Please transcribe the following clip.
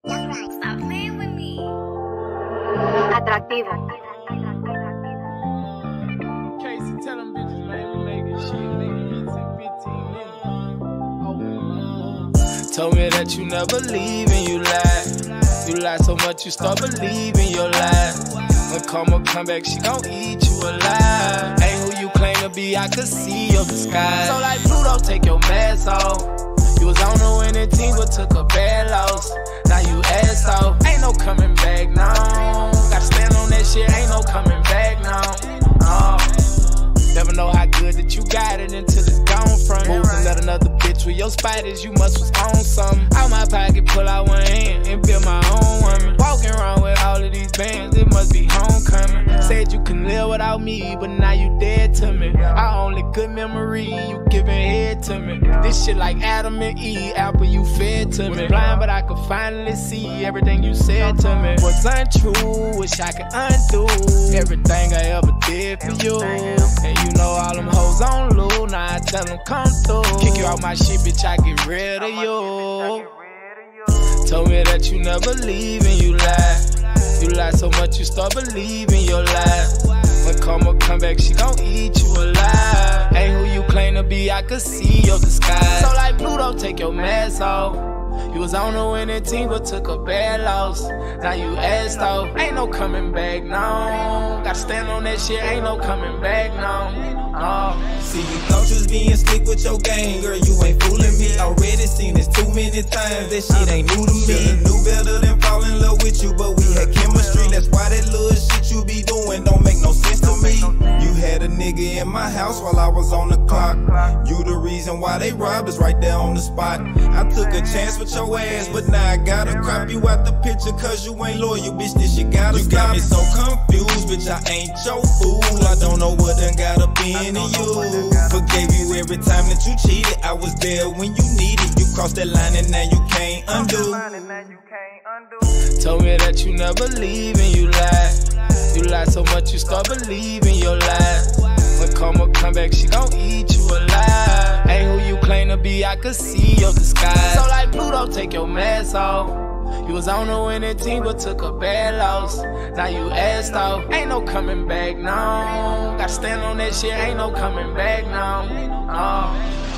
Stop playing with me. Atractivo. Casey, tell them bitches, man, we making shit, making hits in 15 minutes. Told me that you never leave and you lie. You lie so much you start believing your lies. When karma come back, she gon' eat you alive. Ain't who you claim to be, I could see your disguise. So like Pluto, take your mask off. You was on the winning team, but took a bad loss. Now you ass off, ain't no coming back now. Gotta stand on that shit, ain't no coming back now. Never know how good that you got it until it's gone from you. And let another bitch with your spiders, you must was on something. Out my pocket, pull out one hand and build my own woman. Walking around with all of these bands, it must be homecoming. Said you can live without me, but now you dead to me. Our only good memory, you giving head to me. This shit like Adam and Eve, apple you fed to me. Blind, but I could finally see everything you said to me was untrue. Wish I could undo everything I ever did for you. And you know all them hoes on low, now I tell them come through. Kick you out my shit, bitch, I get rid of you. Told me that you never leave and you lie. You lie so much you start believing your lies. When karma come back, she gon' eat you alive. Ain't who you claim to be, I could see your disguise. So like Pluto, take your mask off. You was on the winning team, but took a bad loss. Now you asked off, ain't no coming back now. Gotta stand on that shit, ain't no coming back now. See, you thought you was being slick with your gang, girl, you ain't fooling me. Already seen this too many times, that shit ain't new to me. Should've knew better than fall in love with you, but we had chemistry. That's why that little shit you be doing don't make no sense to me. You had a nigga in my house while I was on the clock. You the reason why they robbed us right there on the spot. I took a chance with your ass, but now I gotta crop you out the picture cause you ain't loyal, bitch, this shit gotta stop. You got me so confused, bitch, I ain't your fool. I don't know what done got up in you. Forgave you every time that you cheated, I was there when you needed. You crossed that line and now you can't undo. Told me that you never leave and you lie. You lie so much you start believing your lies. When karma come back, she gon' eat you alive. Ain't who you claim to be, I could see your disguise. So like Pluto, take your mask off. You was on the winning team, but took a bad loss. Now you asked off, ain't no coming back now. Gotta stand on that shit, ain't no coming back now.